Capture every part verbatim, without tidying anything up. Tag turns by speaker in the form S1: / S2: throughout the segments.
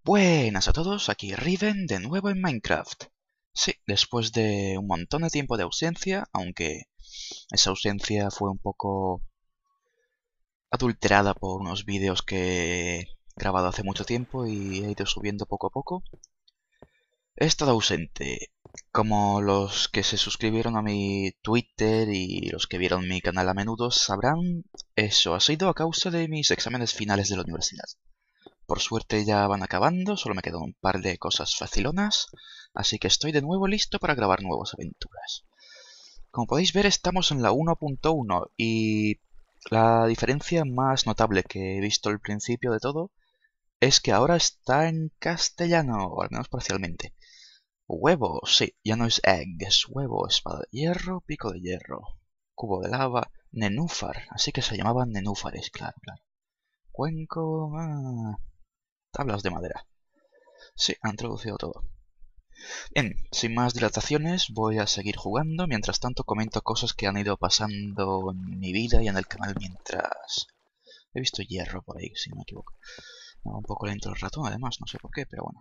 S1: Buenas a todos, aquí Riven de nuevo en Minecraft. Sí, después de un montón de tiempo de ausencia, aunque esa ausencia fue un poco adulterada por unos vídeos que he grabado hace mucho tiempo y he ido subiendo poco a poco. He estado ausente. Como los que se suscribieron a mi Twitter y los que vieron mi canal a menudo sabrán, eso ha sido a causa de mis exámenes finales de la universidad. Por suerte ya van acabando, solo me quedan un par de cosas facilonas, así que estoy de nuevo listo para grabar nuevas aventuras. Como podéis ver, estamos en la uno punto uno y la diferencia más notable que he visto al principio de todo es que ahora está en castellano, o al menos parcialmente. Huevo, sí, ya no es egg, es huevo, espada de hierro, pico de hierro, cubo de lava, nenúfar, así que se llamaban nenúfares, claro, claro. Cuenco, ah, tablas de madera. Sí, han traducido todo. Bien, sin más dilataciones, voy a seguir jugando. Mientras tanto, comento cosas que han ido pasando en mi vida y en el canal mientras... He visto hierro por ahí, si no me equivoco. Me va un poco lento el ratón, además, no sé por qué, pero bueno.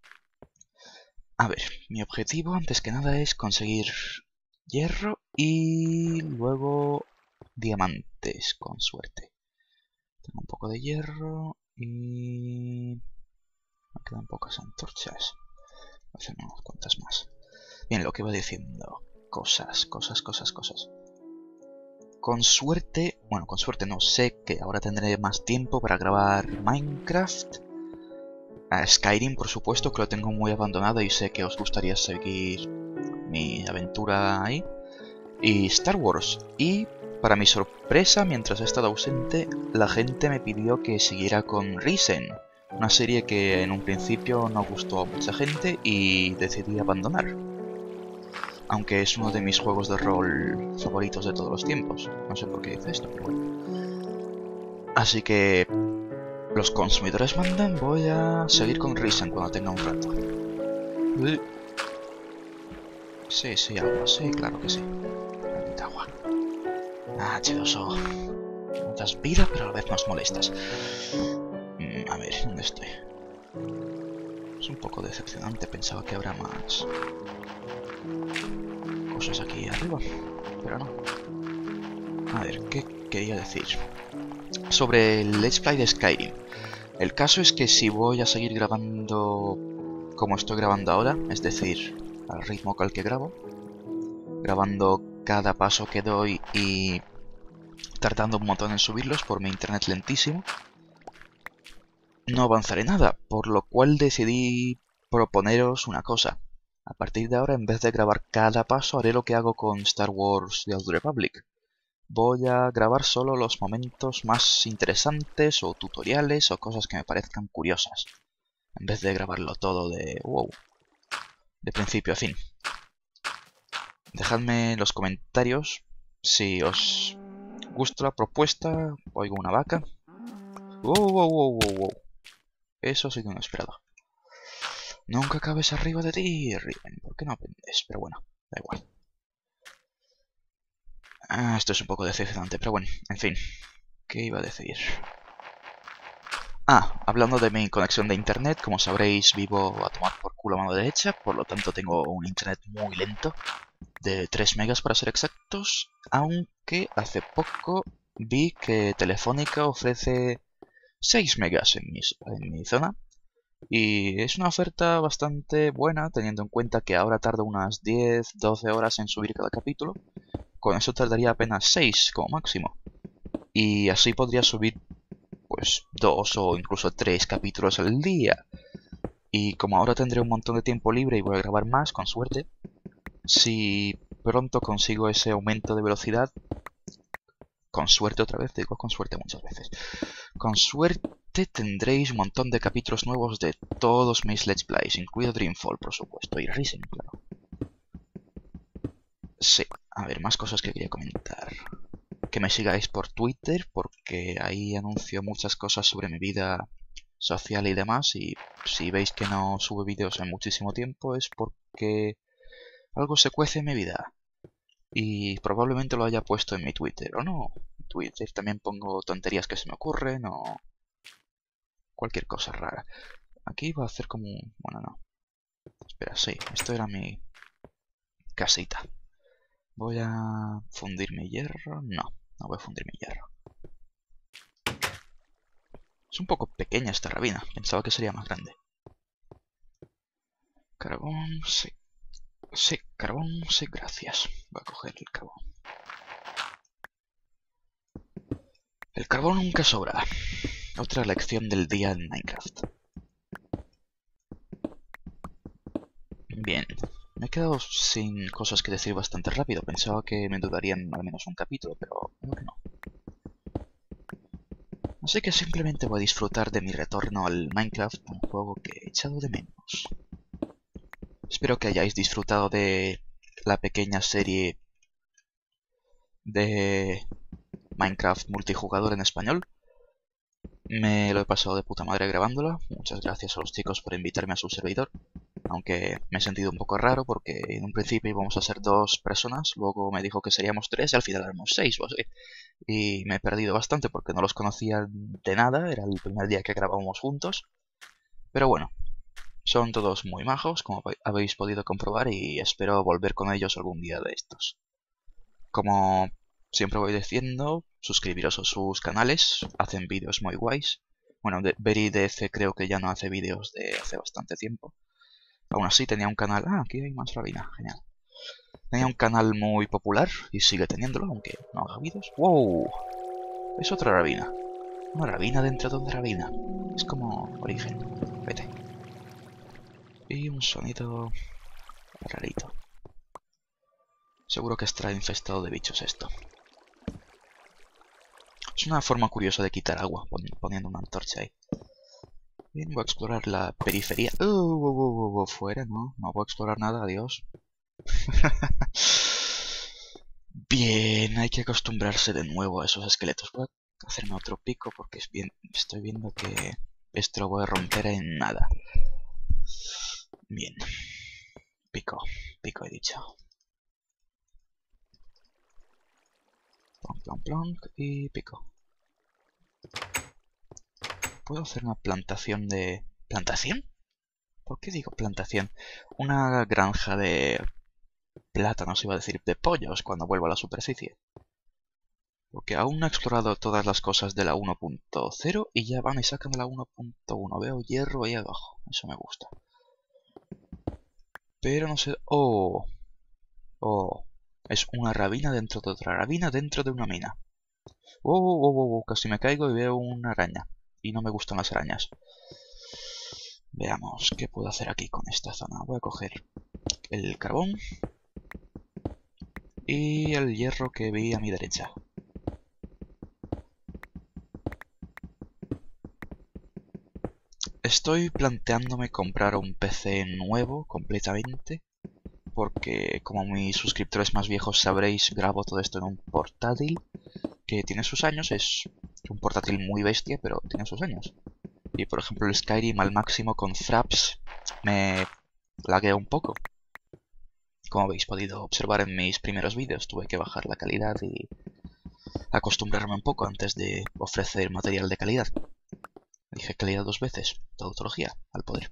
S1: A ver, mi objetivo antes que nada es conseguir hierro y luego diamantes, con suerte. Tengo un poco de hierro y... me quedan pocas antorchas. Voy a hacer unas cuantas más. Bien, lo que iba diciendo. Cosas, cosas, cosas, cosas. Con suerte... Bueno, con suerte no. Sé que ahora tendré más tiempo para grabar Minecraft. A Skyrim, por supuesto, que lo tengo muy abandonado y sé que os gustaría seguir mi aventura ahí. Y Star Wars. Y, para mi sorpresa, mientras he estado ausente, la gente me pidió que siguiera con Risen. Una serie que en un principio no gustó a mucha gente y decidí abandonar. Aunque es uno de mis juegos de rol favoritos de todos los tiempos. No sé por qué dice esto, pero bueno. Así que... los consumidores mandan, voy a seguir con Risen cuando tenga un rato. Sí, sí, agua, sí, claro que sí. Maldita agua. Ah, H dos O. No das vida, pero a la vez nos molestas. Mm, a ver, ¿dónde estoy? Es un poco decepcionante, pensaba que habrá más cosas aquí arriba, pero no. A ver, ¿qué quería decir? Sobre el Let's Play de Skyrim. El caso es que si voy a seguir grabando como estoy grabando ahora, es decir, al ritmo al que grabo, grabando cada paso que doy y tardando un montón en subirlos por mi internet lentísimo, no avanzaré nada, por lo cual decidí proponeros una cosa. A partir de ahora, en vez de grabar cada paso, haré lo que hago con Star Wars The Old Republic. Voy a grabar solo los momentos más interesantes o tutoriales o cosas que me parezcan curiosas, en vez de grabarlo todo de wow, de principio a fin. Dejadme en los comentarios si os gusta la propuesta. Oigo una vaca. Wow, wow, wow, wow, wow. Eso sí que no esperado. Nunca cabes arriba de ti, Riven. ¿Por qué no aprendes? Pero bueno, da igual. Ah, esto es un poco decepcionante, pero bueno, en fin. ¿Qué iba a decir? Ah, hablando de mi conexión de internet, como sabréis, vivo a tomar por culo a mano derecha, por lo tanto tengo un internet muy lento, de tres megas para ser exactos, aunque hace poco vi que Telefónica ofrece seis megas en mi, en mi zona, y es una oferta bastante buena, teniendo en cuenta que ahora tardo unas diez a doce horas en subir cada capítulo. Con eso tardaría apenas seis como máximo, y así podría subir pues dos o incluso tres capítulos al día. Y como ahora tendré un montón de tiempo libre y voy a grabar más, con suerte, si pronto consigo ese aumento de velocidad, con suerte otra vez, digo con suerte muchas veces, con suerte tendréis un montón de capítulos nuevos de todos mis Let's Plays, incluido Dreamfall, por supuesto, y Risen, claro. Sí, a ver, más cosas que quería comentar. Que me sigáis por Twitter, porque ahí anuncio muchas cosas sobre mi vida social y demás, y si veis que no subo vídeos en muchísimo tiempo es porque algo se cuece en mi vida. Y probablemente lo haya puesto en mi Twitter, o no. En Twitter también pongo tonterías que se me ocurren, o cualquier cosa rara. aquí va a hacer como un... Bueno, no. Espera, sí, esto era mi casita. Voy a fundir mi hierro. No, no voy a fundir mi hierro. Es un poco pequeña esta rabina. Pensaba que sería más grande. Carbón, sí. Sí, carbón, sí, gracias. Voy a coger el carbón. El carbón nunca sobra. Otra lección del día en Minecraft. Bien. Me he quedado sin cosas que decir bastante rápido. Pensaba que me durarían al menos un capítulo, pero creo que no. Así que simplemente voy a disfrutar de mi retorno al Minecraft, un juego que he echado de menos. Espero que hayáis disfrutado de la pequeña serie de Minecraft multijugador en español. Me lo he pasado de puta madre grabándola. Muchas gracias a los chicos por invitarme a su servidor. Aunque me he sentido un poco raro porque en un principio íbamos a ser dos personas, luego me dijo que seríamos tres y al final éramos seis o así. Y me he perdido bastante porque no los conocía de nada, era el primer día que grabábamos juntos. Pero bueno, son todos muy majos, como habéis podido comprobar, y espero volver con ellos algún día de estos. Como siempre voy diciendo, suscribiros a sus canales, hacen vídeos muy guays. Bueno, VeriDF creo que ya no hace vídeos de hace bastante tiempo. Aún así tenía un canal... Ah, aquí hay más rabina, genial. Tenía un canal muy popular y sigue teniéndolo, aunque no haga vídeos. ¡Wow! Es otra rabina. Una rabina dentro de una rabina. Es como origen. Vete. Y un sonido rarito. Seguro que estará infestado de bichos esto. Es una forma curiosa de quitar agua, poniendo una antorcha ahí. Bien, voy a explorar la periferia. Uh, uh, uh, uh, fuera, no. No voy a explorar nada, adiós. Bien, hay que acostumbrarse de nuevo a esos esqueletos. Voy a hacerme otro pico porque es bien, estoy viendo que esto lo voy a romper en nada. Bien. Pico, pico he dicho. Plonk, plonk, plonk y pico. ¿Puedo hacer una plantación de... ¿Plantación? ¿Por qué digo plantación? Una granja de plátanos, iba a decir, de pollos cuando vuelvo a la superficie. Porque aún no he explorado todas las cosas de la uno punto cero y ya van y sacan de la uno punto uno. Veo hierro ahí abajo, eso me gusta. Pero no sé... ¡Oh! ¡Oh! Es una rabina dentro de otra rabina dentro de una mina. ¡Oh, oh, oh, oh! Casi me caigo y veo una araña. Y no me gustan las arañas. Veamos, ¿qué puedo hacer aquí con esta zona? Voy a coger el carbón y el hierro que vi a mi derecha. Estoy planteándome comprar un P C nuevo completamente, porque como mis suscriptores más viejos sabréis, grabo todo esto en un portátil que tiene sus años. Es un portátil muy bestia, pero tiene sus años. Y por ejemplo el Skyrim al máximo con fraps me laguea un poco. Como habéis podido observar en mis primeros vídeos, tuve que bajar la calidad y acostumbrarme un poco antes de ofrecer material de calidad. Dije calidad dos veces, tautología al poder.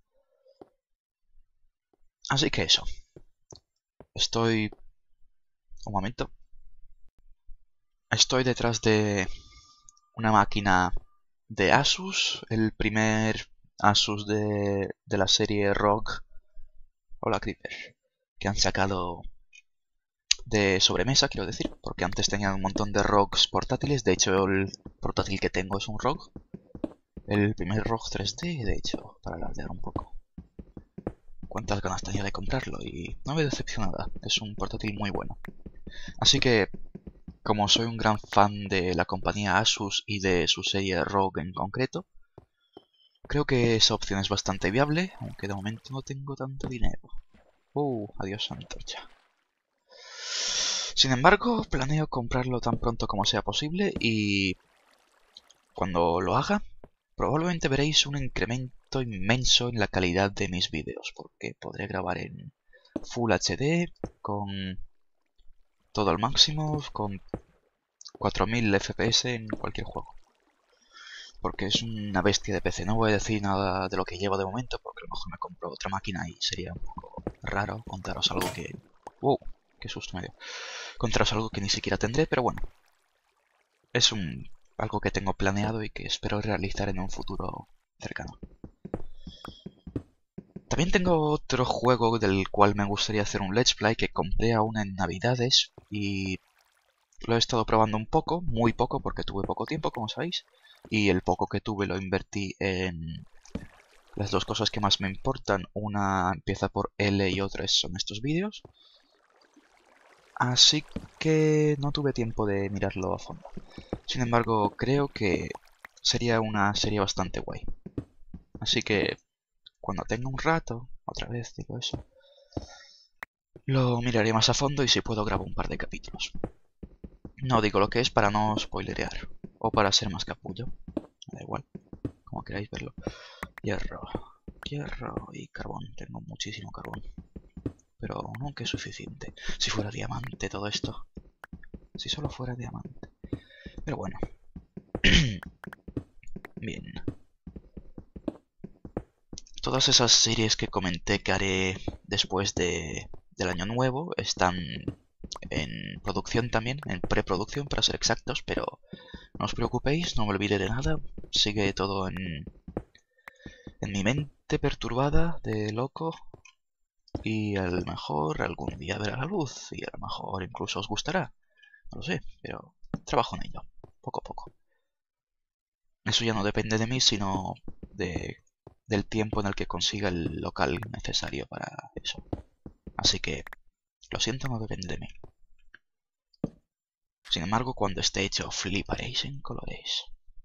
S1: Así que eso. Estoy... Un momento. Estoy detrás de una máquina de Asus, el primer Asus de, de la serie R O G. Hola Creeper. Que han sacado de sobremesa, quiero decir, porque antes tenían un montón de R O Gs portátiles. De hecho, el portátil que tengo es un R O G. El primer R O G tres D, de hecho, para alardear un poco. Cuántas ganas tenía de comprarlo y no me decepciona nada. Es un portátil muy bueno. Así que, como soy un gran fan de la compañía Asus y de su serie R O G en concreto, creo que esa opción es bastante viable, aunque de momento no tengo tanto dinero. Uh, adiós antorcha. Sin embargo, planeo comprarlo tan pronto como sea posible y cuando lo haga, probablemente veréis un incremento inmenso en la calidad de mis vídeos, porque podré grabar en Full H D, con todo al máximo, con cuatro mil F P S en cualquier juego. porque es una bestia de P C. No voy a decir nada de lo que llevo de momento, porque a lo mejor me compro otra máquina y sería un poco raro contaros algo que... ¡Wow! ¡Qué susto me dio! Contaros algo que ni siquiera tendré, pero bueno. Es un algo que tengo planeado y que espero realizar en un futuro cercano. También tengo otro juego del cual me gustaría hacer un Let's Play que compré aún en Navidades y lo he estado probando un poco, muy poco porque tuve poco tiempo, como sabéis, y el poco que tuve lo invertí en las dos cosas que más me importan. Una empieza por L y otra son estos vídeos. Así que no tuve tiempo de mirarlo a fondo. Sin embargo, creo que sería una serie bastante guay. Así que cuando tenga un rato, otra vez digo eso, lo miraré más a fondo y si puedo grabo un par de capítulos. No digo lo que es para no spoilerear, o para ser más capullo, me da igual, como queráis verlo. Hierro, hierro y carbón, tengo muchísimo carbón, pero nunca es suficiente. Si fuera diamante todo esto, si solo fuera diamante. Pero bueno, bien. Todas esas series que comenté que haré después de, del año nuevo están en producción también, en preproducción para ser exactos, pero no os preocupéis, no me olvidé de nada, sigue todo en, en mi mente perturbada de loco y a lo mejor algún día verá la luz y a lo mejor incluso os gustará, no lo sé, pero trabajo en ello, poco a poco. Eso ya no depende de mí, sino de, del tiempo en el que consiga el local necesario para eso. Así que, lo siento, no depende de mí. Sin embargo, cuando esté hecho, fliparéis en colores.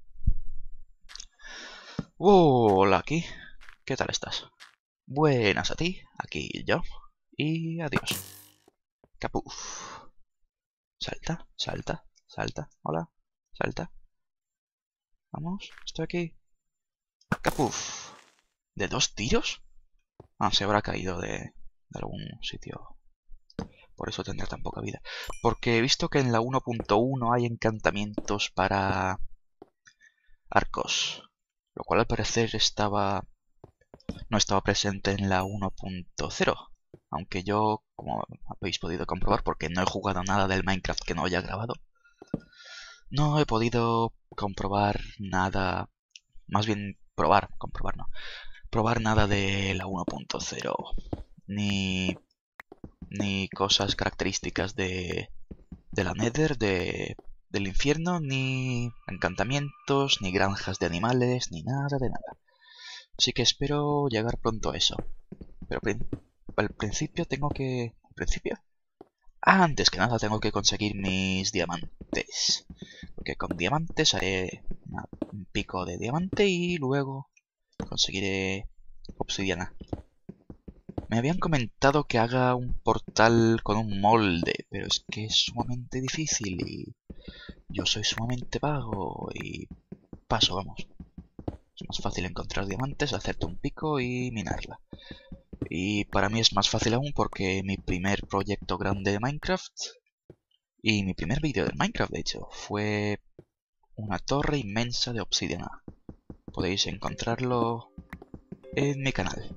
S1: ¡Oh, hola aquí! ¿Qué tal estás? Buenas a ti, aquí yo. Y adiós. Capuf. Salta, salta, salta. Hola, salta. Vamos, estoy aquí. Capuf. ¿De dos tiros? Ah, se habrá caído de, de algún sitio. Por eso tendrá tan poca vida. Porque he visto que en la uno punto uno hay encantamientos para arcos. Lo cual al parecer estaba... no estaba presente en la uno punto cero. Aunque yo, como habéis podido comprobar, porque no he jugado nada del Minecraft que no haya grabado, no he podido comprobar nada... Más bien probar, comprobar no. Probar nada de la uno punto cero. Ni... ni cosas características de... de la Nether, de... del infierno, ni encantamientos, ni granjas de animales, ni nada de nada. Así que espero llegar pronto a eso. Pero al principio tengo que... ¿Al principio? Antes que nada tengo que conseguir mis diamantes. Porque con diamantes haré una, un pico de diamante y luego conseguiré obsidiana. Me habían comentado que haga un portal con un molde, pero es que es sumamente difícil y yo soy sumamente vago y paso, vamos. Es más fácil encontrar diamantes, hacerte un pico y minarla. Y para mí es más fácil aún porque mi primer proyecto grande de Minecraft y mi primer vídeo de Minecraft, de hecho, fue una torre inmensa de obsidiana. Podéis encontrarlo en mi canal.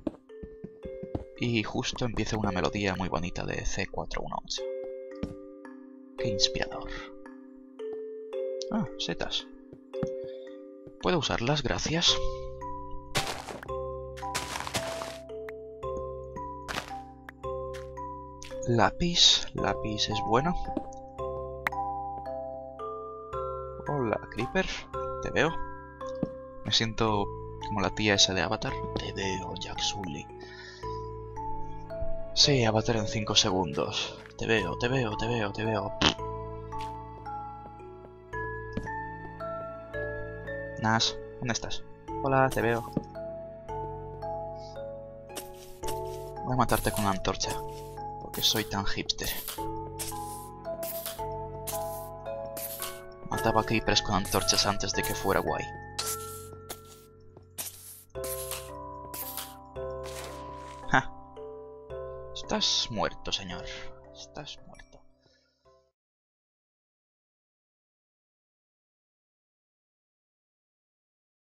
S1: Y justo empieza una melodía muy bonita de C cuatro uno ocho. Qué inspirador. Ah, setas. ¿Puedo usarlas? Gracias. Lápiz. Lápiz es bueno. Hola, Creeper. Te veo. Me siento como la tía esa de Avatar. Te veo, Jack Sully. Sí, Avatar en cinco segundos. Te veo, te veo, te veo, te veo. Nas, ¿dónde estás? Hola, te veo. Voy a matarte con una antorcha. Porque soy tan hipster. Mataba creepers con antorchas antes de que fuera guay. Ja. Estás muerto, señor. Estás muerto.